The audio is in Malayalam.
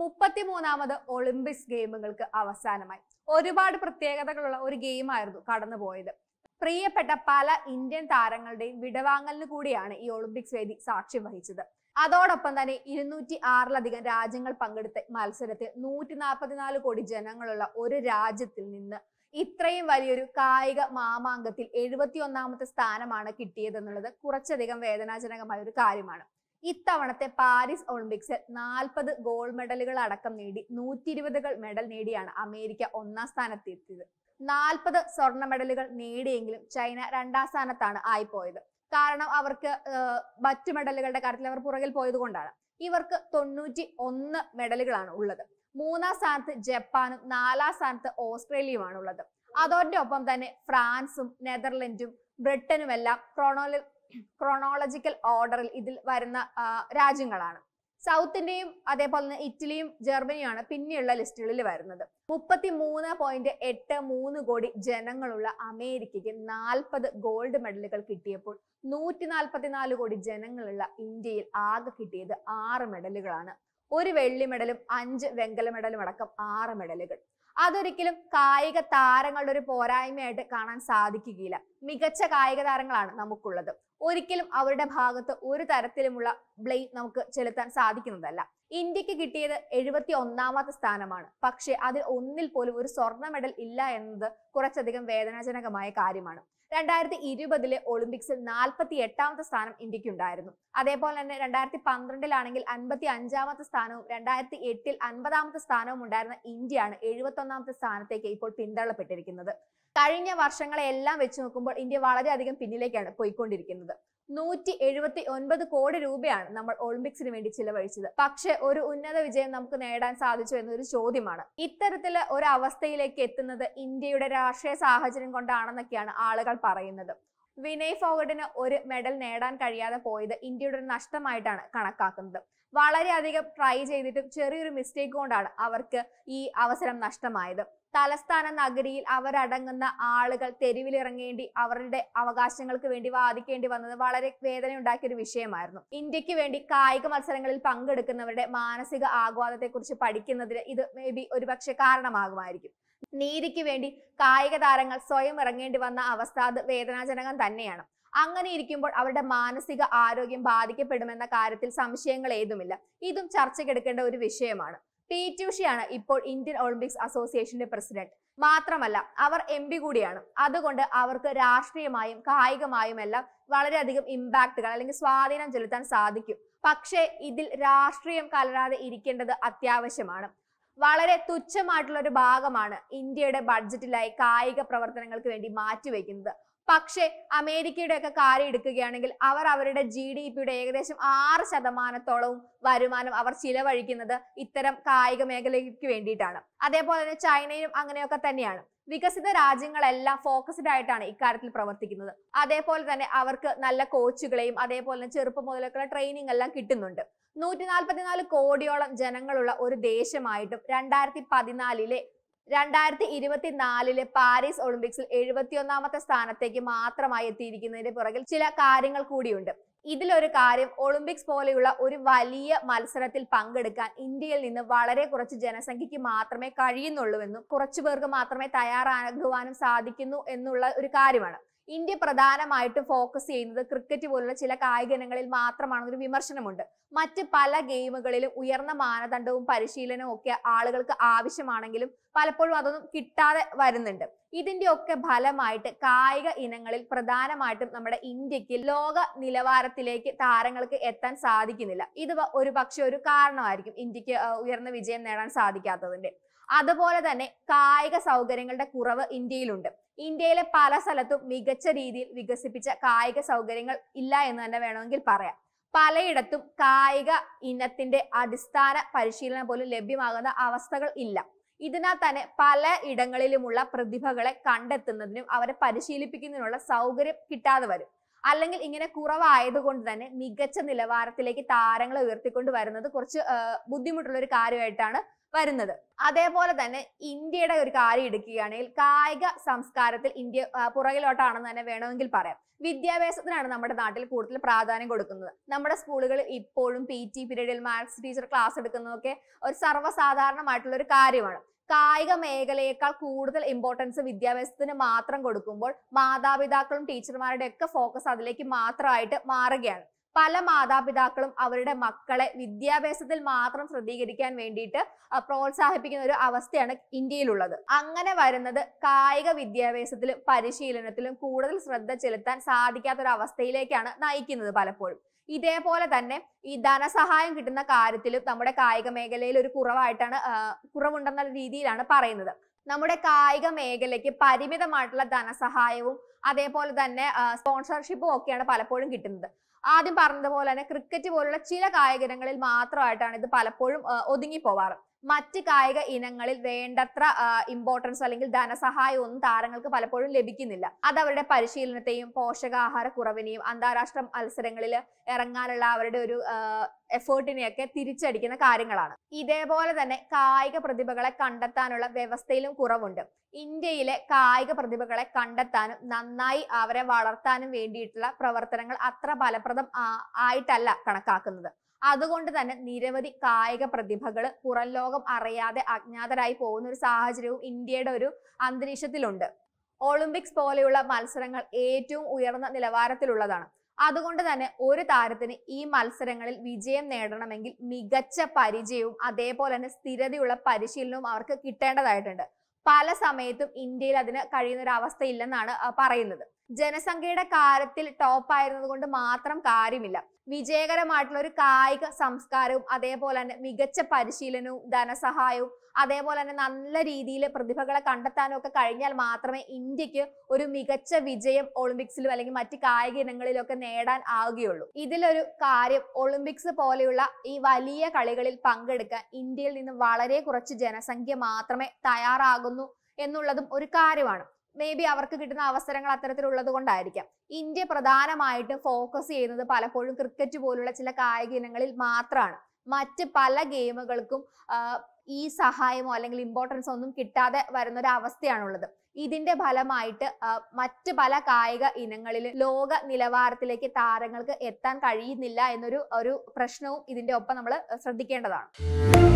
33ാമത് ഒളിമ്പിക്സ് ഗെയിമുകൾക്ക് അവസാനമായി. ഒരുപാട് പ്രത്യേകതകളുള്ള ഒരു ഗെയിമായിരുന്നു കടന്നുപോയത്. പ്രിയപ്പെട്ട പല ഇന്ത്യൻ താരങ്ങളുടെയും വിടവാങ്ങലിന് കൂടിയാണ് ഈ ഒളിമ്പിക്സ് വേദി സാക്ഷ്യം വഹിച്ചത്. അതോടൊപ്പം തന്നെ 206ലധികം രാജ്യങ്ങൾ പങ്കെടുത്ത മത്സരത്തിൽ 144 കോടി ജനങ്ങളുള്ള ഒരു രാജ്യത്തിൽ നിന്ന് ഇത്രയും വലിയൊരു കായിക മാമാങ്കത്തിൽ 71ാമത്തെ സ്ഥാനമാണ് കിട്ടിയതെന്നുള്ളത് കുറച്ചധികം വേദനാജനകമായ ഒരു കാര്യമാണ്. ഇത്തവണത്തെ പാരീസ് ഒളിമ്പിക്സിൽ 40 ഗോൾഡ് മെഡലുകൾ അടക്കം നേടി 120 മെഡൽ നേടിയാണ് അമേരിക്ക ഒന്നാം സ്ഥാനത്തെത്തിയത്. 40 സ്വർണ്ണ മെഡലുകൾ നേടിയെങ്കിലും ചൈന 2ാം സ്ഥാനത്താണ് ആയിപ്പോയത്. കാരണം അവർക്ക് മറ്റു മെഡലുകളുടെ കാര്യത്തിൽ അവർ പുറകിൽ പോയത് കൊണ്ടാണ്. ഇവർക്ക് 91 മെഡലുകളാണ് ഉള്ളത്. 3ാം സ്ഥാനത്ത് ജപ്പാനും 4ാം സ്ഥാനത്ത് ഓസ്ട്രേലിയയുമാണ് ഉള്ളത്. അതോടൊപ്പം തന്നെ ഫ്രാൻസും നെതർലൻഡും ബ്രിട്ടനുമെല്ലാം ക്രോണോളജിക്കൽ ഓർഡറിൽ ഇതിൽ വരുന്ന രാജ്യങ്ങളാണ്. സൗത്ത് ഇന്ത്യയും അതേപോലെ തന്നെ ഇറ്റലിയും ജർമ്മനിയുമാണ് പിന്നെയുള്ള ലിസ്റ്റുകളിൽ വരുന്നത്. 33.83 കോടി ജനങ്ങളുള്ള അമേരിക്കയ്ക്ക് 40 ഗോൾഡ് മെഡലുകൾ കിട്ടിയപ്പോൾ 144 കോടി ജനങ്ങളുള്ള ഇന്ത്യയിൽ ആകെ കിട്ടിയത് 6 മെഡലുകളാണ്. 1 വെള്ളി മെഡലും 5 വെങ്കല മെഡലും അടക്കം 6 മെഡലുകൾ. അതൊരിക്കലും കായിക താരങ്ങളുടെ ഒരു പോരായ്മയായിട്ട് കാണാൻ സാധിക്കുകയില്ല. മികച്ച കായിക താരങ്ങളാണ് നമുക്കുള്ളത്. ഒരിക്കലും അവരുടെ ഭാഗത്ത് ഒരു തരത്തിലുമുള്ള ബ്ലെയിം നമുക്ക് ചെലുത്താൻ സാധിക്കുന്നതല്ല. ഇന്ത്യക്ക് കിട്ടിയത് 71ാമത്തെ സ്ഥാനമാണ്. പക്ഷെ അതിൽ ഒന്നിൽ പോലും ഒരു സ്വർണ്ണ മെഡൽ ഇല്ല എന്നത് കുറച്ചധികം വേദനാജനകമായ കാര്യമാണ്. 2020 ഒളിമ്പിക്സിൽ 48ാമത്തെ സ്ഥാനം ഇന്ത്യക്കുണ്ടായിരുന്നു. അതേപോലെ തന്നെ 2012 55ാമത്തെ സ്ഥാനവും 2008 50ാമത്തെ സ്ഥാനവും ഉണ്ടായിരുന്ന ഇന്ത്യയാണ് 71ാമത്തെ സ്ഥാനത്തേക്ക് ഇപ്പോൾ പിന്തള്ളപ്പെട്ടിരിക്കുന്നത്. കഴിഞ്ഞ വർഷങ്ങളെല്ലാം വെച്ച് നോക്കുമ്പോൾ ഇന്ത്യ വളരെയധികം പിന്നിലേക്കാണ് പോയിക്കൊണ്ടിരിക്കുന്നത്. 179 കോടി രൂപയാണ് നമ്മൾ ഒളിമ്പിക്സിന് വേണ്ടി ചിലവഴിച്ചത്. പക്ഷെ ഒരു ഉന്നത വിജയം നമുക്ക് നേടാൻ സാധിച്ചു എന്നൊരു ചോദ്യമാണ്. ഇത്തരത്തില് ഒരു അവസ്ഥയിലേക്ക് എത്തുന്നത് ഇന്ത്യയുടെ രാഷ്ട്രീയ സാഹചര്യം കൊണ്ടാണെന്നൊക്കെയാണ് ആളുകൾ പറയുന്നത്. വിനയ് ഫോഗട്ടിന് ഒരു മെഡൽ നേടാൻ കഴിയാതെ പോയത് ഇന്ത്യയുടെ ഒരു നഷ്ടമായിട്ടാണ് കണക്കാക്കുന്നത്. വളരെയധികം ട്രൈ ചെയ്തിട്ടും ചെറിയൊരു മിസ്റ്റേക്ക് കൊണ്ടാണ് അവർക്ക് ഈ അവസരം നഷ്ടമായത്. തലസ്ഥാന നഗരിയിൽ അവരടങ്ങുന്ന ആളുകൾ തെരുവിലിറങ്ങേണ്ടി അവരുടെ അവകാശങ്ങൾക്ക് വേണ്ടി വാദിക്കേണ്ടി വന്നത് വളരെ വേദനയുണ്ടാക്കിയ ഒരു വിഷയമായിരുന്നു. ഇന്ത്യക്ക് വേണ്ടി കായിക മത്സരങ്ങളിൽ പങ്കെടുക്കുന്നവരുടെ മാനസിക ആഘാതത്തെക്കുറിച്ച് പഠിക്കുന്നതിന് ഇത് ഒരുപക്ഷെ കാരണമാകുമായിരിക്കും. നീതിക്ക് വേണ്ടി കായിക താരങ്ങൾ സ്വയം ഇറങ്ങേണ്ടി വന്ന അവസ്ഥ അത് വേദനാജനകം തന്നെയാണ്. അങ്ങനെ ഇരിക്കുമ്പോൾ അവരുടെ മാനസിക ആരോഗ്യം ബാധിക്കപ്പെടുമെന്ന കാര്യത്തിൽ സംശയങ്ങൾ ഏതുമില്ല. ഇതും ചർച്ചയ്ക്കെടുക്കേണ്ട ഒരു വിഷയമാണ്. PT ഉഷയാണ് ഇപ്പോൾ ഇന്ത്യൻ ഒളിമ്പിക്സ് അസോസിയേഷന്റെ പ്രസിഡന്റ്. മാത്രമല്ല അവർ MP കൂടിയാണ്. അതുകൊണ്ട് അവർക്ക് രാഷ്ട്രീയമായും കായികമായും എല്ലാം വളരെയധികം ഇമ്പാക്റ്റുകൾ അല്ലെങ്കിൽ സ്വാധീനം ചെലുത്താൻ സാധിക്കും. പക്ഷേ ഇതിൽ രാഷ്ട്രീയം കലരാതെ ഇരിക്കേണ്ടത് അത്യാവശ്യമാണ്. വളരെ തുച്ഛമായിട്ടുള്ള ഒരു ഭാഗമാണ് ഇന്ത്യയുടെ ബഡ്ജറ്റിലായി കായിക പ്രവർത്തനങ്ങൾക്ക് വേണ്ടി മാറ്റിവെക്കുന്നത്. പക്ഷേ അമേരിക്കയുടെ ഒക്കെ കാര്യം എടുക്കുകയാണെങ്കിൽ അവർ അവരുടെ GDPയുടെ ഏകദേശം 6% വരുമാനം അവർ ചിലവഴിക്കുന്നത് ഇത്തരം കായിക മേഖലയ്ക്ക് വേണ്ടിയിട്ടാണ്. അതേപോലെ തന്നെ ചൈനയും അങ്ങനെയൊക്കെ തന്നെയാണ്. വികസിത രാജ്യങ്ങളെല്ലാം ഫോക്കസ്ഡ് ആയിട്ടാണ് ഇക്കാര്യത്തിൽ പ്രവർത്തിക്കുന്നത്. അതേപോലെ തന്നെ അവർക്ക് നല്ല കോച്ചുകളെയും അതേപോലെ തന്നെ ചെറുപ്പം മുതലൊക്കെയുള്ള ട്രെയിനിങ് എല്ലാം കിട്ടുന്നുണ്ട്. 144 കോടിയോളം ജനങ്ങളുള്ള ഒരു ദേശമായിട്ടും 2024 പാരീസ് ഒളിമ്പിക്സിൽ 71ാമത്തെ സ്ഥാനത്തേക്ക് മാത്രമായി എത്തിയിരിക്കുന്നതിന്റെ പുറകിൽ ചില കാര്യങ്ങൾ കൂടിയുണ്ട്. ഇതിലൊരു കാര്യം ഒളിമ്പിക്സ് പോലെയുള്ള ഒരു വലിയ മത്സരത്തിൽ പങ്കെടുക്കാൻ ഇന്ത്യയിൽ നിന്ന് വളരെ കുറച്ച് ജനസംഖ്യയ്ക്ക് മാത്രമേ കഴിയുന്നുള്ളൂവെന്നും കുറച്ചു പേർക്ക് മാത്രമേ തയ്യാറാകുവാനും സാധിക്കുന്നു എന്നുള്ള ഒരു കാര്യമാണ്. ഇന്ത്യ പ്രധാനമായിട്ടും ഫോക്കസ് ചെയ്യുന്നത് ക്രിക്കറ്റ് പോലുള്ള ചില കായിക ഇനങ്ങളിൽ മാത്രമാണെന്നൊരു വിമർശനമുണ്ട്. മറ്റ് പല ഗെയിമുകളിലും ഉയർന്ന മാനദണ്ഡവും പരിശീലനവും ഒക്കെ ആളുകൾക്ക് ആവശ്യമാണെങ്കിലും പലപ്പോഴും അതൊന്നും കിട്ടാതെ വരുന്നുണ്ട്. ഇതിന്റെ ഒക്കെ ഫലമായിട്ട് കായിക ഇനങ്ങളിൽ പ്രധാനമായിട്ടും നമ്മുടെ ഇന്ത്യക്ക് ലോക നിലവാരത്തിലേക്ക് താരങ്ങൾക്ക് എത്താൻ സാധിക്കുന്നില്ല. ഇത് ഒരു പക്ഷെ ഒരു കാരണമായിരിക്കും ഇന്ത്യക്ക് ഉയർന്ന വിജയം നേടാൻ സാധിക്കാത്തതിന്റെ. അതുപോലെ തന്നെ കായിക സൗകര്യങ്ങളുടെ കുറവ് ഇന്ത്യയിലുണ്ട്. ഇന്ത്യയിലെ പല സ്ഥലത്തും മികച്ച രീതിയിൽ വികസിപ്പിച്ച കായിക സൗകര്യങ്ങൾ ഇല്ല എന്ന് തന്നെ വേണമെങ്കിൽ പറയാം. പലയിടത്തും കായിക ഇനത്തിന്റെ അടിസ്ഥാന പരിശീലനം പോലും ലഭ്യമാകുന്ന അവസ്ഥകൾ ഇല്ല. ഇതിനാൽ തന്നെ പല ഇടങ്ങളിലുമുള്ള പ്രതിഭകളെ കണ്ടെത്തുന്നതിനും അവരെ പരിശീലിപ്പിക്കുന്നതിനുള്ള സൗകര്യം കിട്ടാതെ വരും. അല്ലെങ്കിൽ ഇങ്ങനെ കുറവായതുകൊണ്ട് തന്നെ മികച്ച നിലവാരത്തിലേക്ക് താരങ്ങളെ ഉയർത്തിക്കൊണ്ട് വരുന്നത് കുറച്ച് ബുദ്ധിമുട്ടുള്ള ഒരു കാര്യമായിട്ടാണ് വരുന്നത്. അതേപോലെ തന്നെ ഇന്ത്യയുടെ ഒരു കാര്യം എടുക്കുകയാണെങ്കിൽ കായിക സംസ്കാരത്തിൽ ഇന്ത്യ പുറകിലോട്ടാണെന്ന് തന്നെ വേണമെങ്കിൽ പറയാം. വിദ്യാഭ്യാസത്തിനാണ് നമ്മുടെ നാട്ടിൽ കൂടുതൽ പ്രാധാന്യം കൊടുക്കുന്നത്. നമ്മുടെ സ്കൂളുകളിൽ ഇപ്പോഴും PT പീരീഡിൽ മാത്സ് ടീച്ചർ ക്ലാസ് എടുക്കുന്നതൊക്കെ ഒരു സർവ്വസാധാരണമായിട്ടുള്ള ഒരു കാര്യമാണ്. കായിക മേഖലയേക്കാൾ കൂടുതൽ ഇമ്പോർട്ടൻസ് വിദ്യാഭ്യാസത്തിന് മാത്രം കൊടുക്കുമ്പോൾ മാതാപിതാക്കളും ടീച്ചർമാരുടെ ഒക്കെ ഫോക്കസ് അതിലേക്ക് മാത്രമായിട്ട് മാറുകയാണ്. പല മാതാപിതാക്കളും അവരുടെ മക്കളെ വിദ്യാഭ്യാസത്തിൽ മാത്രം ശ്രദ്ധീകരിക്കാൻ വേണ്ടിയിട്ട് പ്രോത്സാഹിപ്പിക്കുന്ന ഒരു അവസ്ഥയാണ് ഇന്ത്യയിലുള്ളത്. അങ്ങനെ വരുന്നത് കായിക വിദ്യാഭ്യാസത്തിലും പരിശീലനത്തിലും കൂടുതൽ ശ്രദ്ധ ചെലുത്താൻ സാധിക്കാത്തൊരു അവസ്ഥയിലേക്കാണ് നയിക്കുന്നത് പലപ്പോഴും. ഇതേപോലെ തന്നെ ഈ ധനസഹായം കിട്ടുന്ന കാര്യത്തിലും നമ്മുടെ കായിക മേഖലയിൽ ഒരു കുറവുണ്ടെന്ന രീതിയിലാണ് പറയുന്നത്. നമ്മുടെ കായിക മേഖലയ്ക്ക് പരിമിതമായിട്ടുള്ള ധനസഹായവും അതേപോലെ തന്നെ സ്പോൺസർഷിപ്പും ഒക്കെയാണ് പലപ്പോഴും കിട്ടുന്നത്. ആദ്യം പറഞ്ഞതുപോലെ തന്നെ ക്രിക്കറ്റ് പോലുള്ള ചില കായിക ഇനങ്ങളിൽ മാത്രമായിട്ടാണ് ഇത് പലപ്പോഴും ഒതുങ്ങി പോവാറ്. മറ്റ് കായിക ഇനങ്ങളിൽ വേണ്ടത്ര ഇമ്പോർട്ടൻസ് അല്ലെങ്കിൽ ധനസഹായം ഒന്നും താരങ്ങൾക്ക് പലപ്പോഴും ലഭിക്കുന്നില്ല. അത് അവരുടെ പരിശീലനത്തെയും പോഷകാഹാര കുറവിനെയും അന്താരാഷ്ട്ര മത്സരങ്ങളിൽ ഇറങ്ങാനുള്ള അവരുടെ ഒരു എഫേർട്ടിനെയൊക്കെ തിരിച്ചടിക്കുന്ന കാര്യങ്ങളാണ്. ഇതേപോലെ തന്നെ കായിക പ്രതിഭകളെ കണ്ടെത്താനുള്ള വ്യവസ്ഥയിലും കുറവുണ്ട്. ഇന്ത്യയിലെ കായിക പ്രതിഭകളെ കണ്ടെത്താനും നന്നായി അവരെ വളർത്താനും വേണ്ടിയിട്ടുള്ള പ്രവർത്തനങ്ങൾ അത്ര ഫലപ്രദം ആയിട്ടല്ല കണക്കാക്കുന്നത്. അതുകൊണ്ട് തന്നെ നിരവധി കായിക പ്രതിഭകൾ പുറം ലോകം അറിയാതെ അജ്ഞാതരായി പോകുന്ന ഒരു സാഹചര്യവും ഇന്ത്യയുടെ ഒരു അന്തരീക്ഷത്തിലുണ്ട്. ഒളിമ്പിക്സ് പോലെയുള്ള മത്സരങ്ങൾ ഏറ്റവും ഉയർന്ന നിലവാരത്തിലുള്ളതാണ്. അതുകൊണ്ട് തന്നെ ഒരു താരത്തിന് ഈ മത്സരങ്ങളിൽ വിജയം നേടണമെങ്കിൽ മികച്ച പരിചയവും അതേപോലെ തന്നെ സ്ഥിരതയുള്ള പരിശീലനവും അവർക്ക് കിട്ടേണ്ടതായിട്ടുണ്ട്. പല സമയത്തും ഇന്ത്യയിൽ അതിന് കഴിയുന്ന ഒരു അവസ്ഥ ഇല്ലെന്നാണ് പറയുന്നത്. ജനസംഖ്യയുടെ കാര്യത്തിൽ ടോപ്പ് ആയിരുന്നത് കൊണ്ട് മാത്രം കാര്യമില്ല. വിജയകരമായിട്ടുള്ള ഒരു കായിക സംസ്കാരവും അതേപോലെ തന്നെ മികച്ച പരിശീലനവും ധനസഹായവും അതേപോലെ തന്നെ നല്ല രീതിയിൽ പ്രതിഭകളെ കണ്ടെത്താനും ഒക്കെ കഴിഞ്ഞാൽ മാത്രമേ ഇന്ത്യക്ക് ഒരു മികച്ച വിജയം ഒളിമ്പിക്സിലും അല്ലെങ്കിൽ മറ്റ് കായിക ഇനങ്ങളിലൊക്കെ നേടാൻ ആവുകയുള്ളൂ. ഇതിലൊരു കാര്യം, ഒളിമ്പിക്സ് പോലെയുള്ള ഈ വലിയ കളികളിൽ പങ്കെടുക്കാൻ ഇന്ത്യയിൽ നിന്ന് വളരെ കുറച്ച് ജനസംഖ്യ മാത്രമേ തയ്യാറാകുന്നു എന്നുള്ളതും ഒരു കാര്യമാണ്. മേ ബി അവർക്ക് കിട്ടുന്ന അവസരങ്ങൾ അത്തരത്തിലുള്ളത് കൊണ്ടായിരിക്കാം. ഇന്ത്യ പ്രധാനമായിട്ടും ഫോക്കസ് ചെയ്യുന്നത് പലപ്പോഴും ക്രിക്കറ്റ് പോലുള്ള ചില കായിക ഇനങ്ങളിൽ മാത്രമാണ്. മറ്റ് പല ഗെയിമുകൾക്കും ഈ സഹായമോ അല്ലെങ്കിൽ ഇമ്പോർട്ടൻസോ ഒന്നും കിട്ടാതെ വരുന്ന ഒരു അവസ്ഥയാണുള്ളത്. ഇതിന്റെ ഫലമായിട്ട് മറ്റ് പല കായിക ഇനങ്ങളിൽ ലോക നിലവാരത്തിലേക്ക് താരങ്ങൾക്ക് എത്താൻ കഴിയുന്നില്ല എന്നൊരു പ്രശ്നവും ഇതിന്റെ ഒപ്പം നമ്മൾ ശ്രദ്ധിക്കേണ്ടതാണ്.